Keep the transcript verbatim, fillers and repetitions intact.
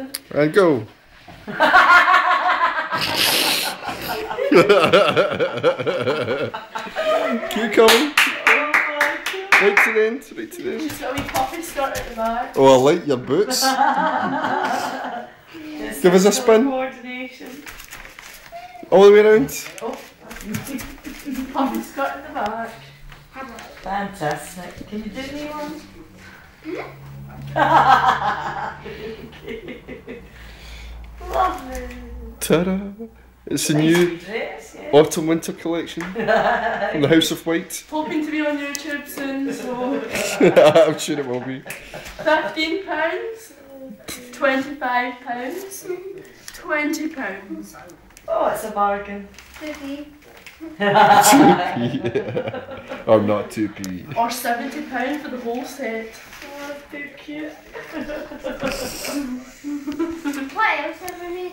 And go. Keep coming. Right to the end, right to the end. She's got a wee poppy skirt at the back. Oh, I like your boots. Give us a spin. Coordination. All the way around. Oh. Poppy skirt at the back. Fantastic. Can you do me one? Lovely. Ta-da! It's a new dress, yeah. autumn winter collection from the House of White. Hoping to be on YouTube soon, so I'm sure it will be. fifteen pounds, twenty-five pounds, twenty pounds. Oh, it's a bargain. two p. I'm not two p. Or seventy pounds for the whole set. Oh, too cute. What else have we made?